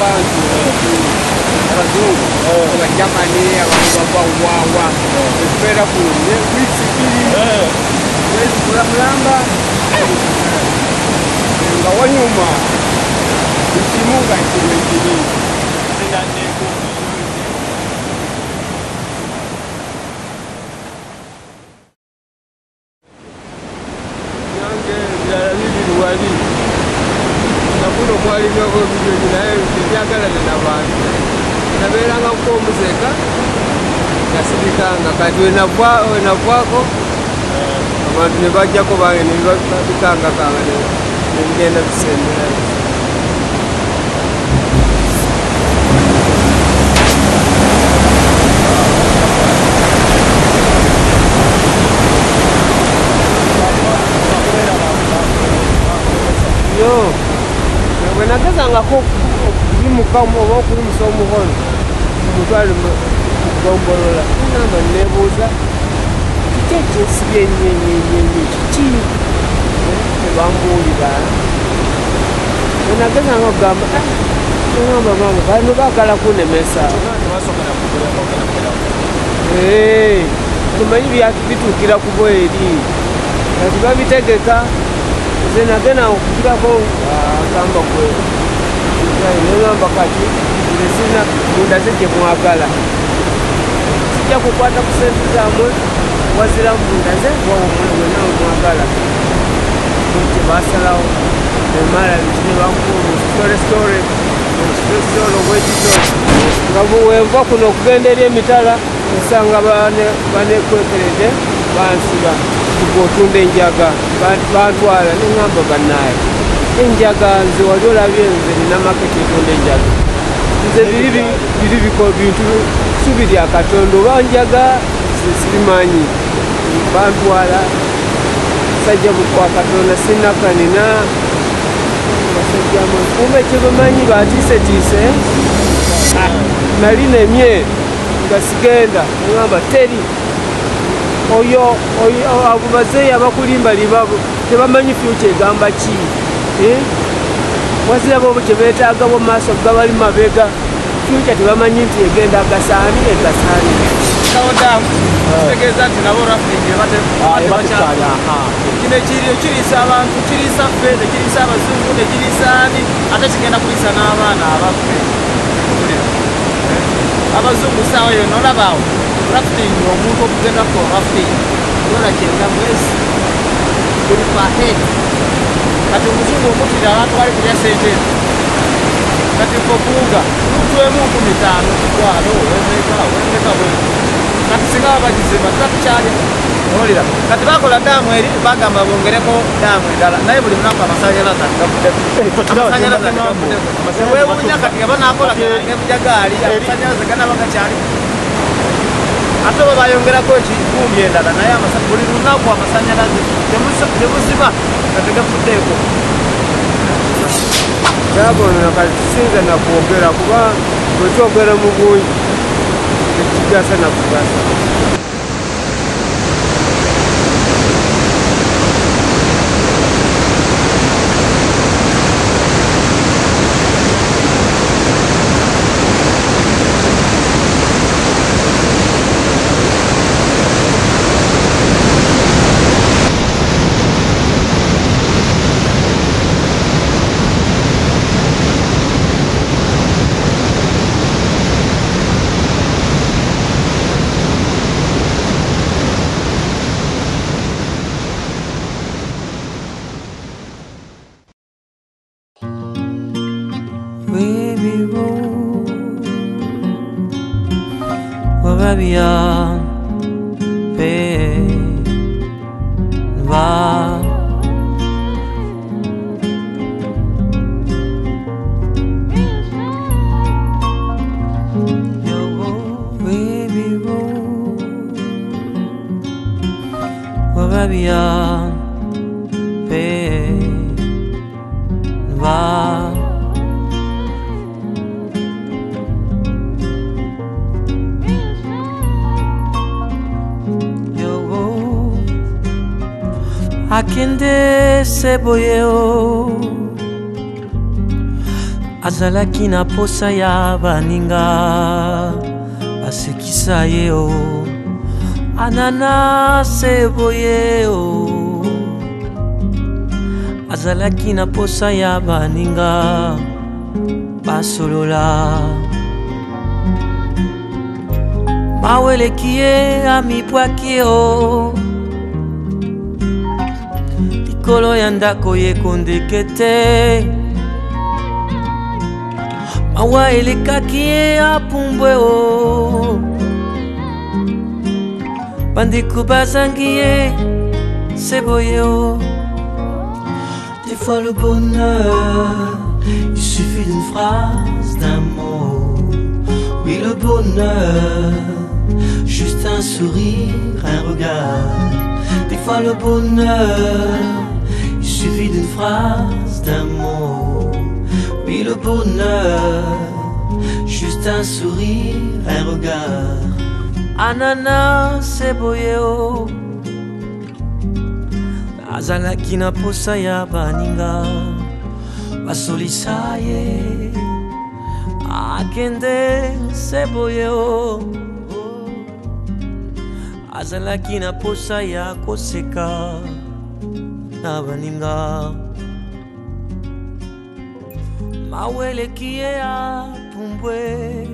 abantu abazungu abajamani abawawa espera kunye kwisipiri wezi kulamulamba nga wanyuma ikimunga ikirekiri kwalibyako bibyonyi naye byagalana nabantu nabeeranga kukomuseka gasibikanga kati wenavwako abantu ne bajjako bange nebabikangakanga nebigenda bisemberayo nagezangako kulimukamu oba okulimusa omukono omutwale mugombolola namba nebuuza kiki ekyesibye enyenyenyenye kiki tebambuulira nagezanga okugamba ngamba mama bano baagala kunemesa tumanyi bituukira ku bweri kati babitegeka nze nagenda okugirako agamba kwe negamba kati nesina munda ze gye mwagala sijja kukwata ku sente zammwe wazira munda ze wenawe mwagala kye basalawo emala nebamustoresitore obwekito nga wenva kuno okugenda eri emitala nsanga banekwekeredde bansiba otunda enjaga bantwala neŋŋamba bannaaye enjaga nze wali olabye nze nina maketi etunda enjaga nze biri bintu subi lya Katonda oba njaga sibimanyi bantwala sajja bukwa Katonda sinakanina basajjamu kumbe kyebamanyi batiisetiise nali nemye nga sigenda neŋŋamba teri oyo abo bazeeyi abakulimbalima tebamanyi fyuca egamba ki wazira bo kyebeetaaga bo maaso gabali mabega fyuca tebamanyi nti egenda agasaani egasaani tegeeza nti nabo kino kiriisa abantu kiriisa ffe nekiriisa abazungu nekiriisa ani ate kigenda kuliisa n'abaana abaffe abazungu saawa yonna olabaawo rafting omuntu okugenda ku rafting dola kyenda mwezi buli pahet kati omuzungu omutira abantu bali kulya sente kati kokuuga tutwemu 5,000 tutwalo wendeka bwe kati singa babagizimba tutakukyalya olira kati bakola daamu eri bagamba bongereko daamu endala naye buli munaku amasanyalaze wewunya kati nga banakola ebujagaali amasanyalaze ganaba gakyali ate bwe bayongerako ekikumbi endala naye buli lunaku amasanyalaze tebuziba nga tegafuddeeko yabona kati tusinza nakwogera kuba bwe twogera mu bungi tekigasa nakugasa Beyond pain, beyond pain, akinde seboyeo azalaki na posa ya baninga basekisa ye o ananase boye o azalaki na posa ya baninga basolola maweleki ye amibwaki o likolo ya ndako ye kondeke te mawa elekaki ye apumbwe o bandeko bazangi ye seboye o. Des fois le bonheur, il suffit d'une phrase, d'un mot. Oui, le bonheur, juste un sourire, un regard. Des fois le bonheur, il suffit d'une phrase, d'un mot. Oui, le bonheur, juste un sourire, un regard. Ananas, seboyeo. Azalaki na posa ya baninga basolisa ye akende seboye o azalaki na posa ya koseka na baninga maweleki ye apumbwe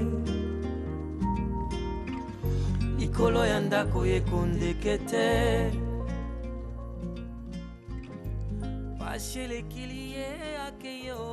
likolo ya ndako ye kondeke te Pashe le kilie akeyo